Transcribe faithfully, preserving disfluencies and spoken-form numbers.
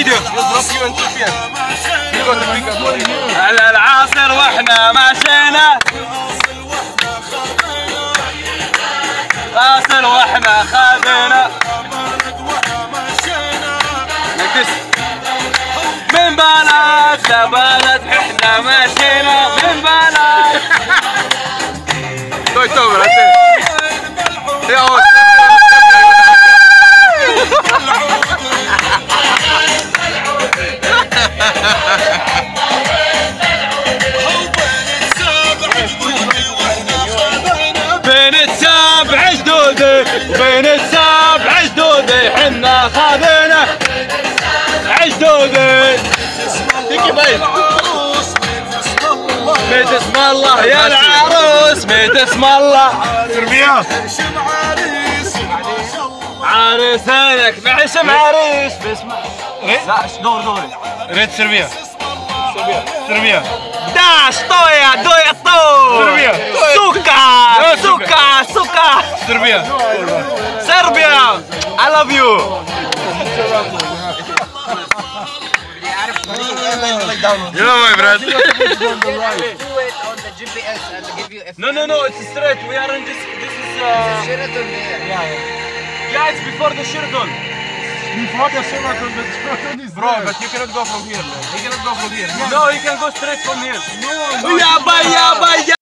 video. Drop you and T P S. You got the pickup. على العاصر واحنا ماشينا. عاصر واحنا خذينا. Like this. من بلد لبلد احنا ماشينا من بلد. Toi Tom, là t'es. يا هو. بين السبع جدودي بين السبع جدودي حنا خذينا عجدودي. تيجي بايد. ميت اسم الله يا العروس ميت اسم الله. تربية. عريسينك بعشم عريس باسم لا دور دوري. ريت سربيا. سربيا. داش طويا دويا طو. سربيا. سوكا سوكا سوكا. سربيا. صربيا. I love you. You know my brother. Do it on the G P S and give you. No no no it's straight. We are in this. This is uh. Sheraton here. Yeah yeah it's before the Sheraton. Before the Sheraton, the Sheraton is Bro, there. but you cannot go from here, man. You cannot go from here. No, you can go straight from here. No, Yeah, bye, yeah, bye, yeah.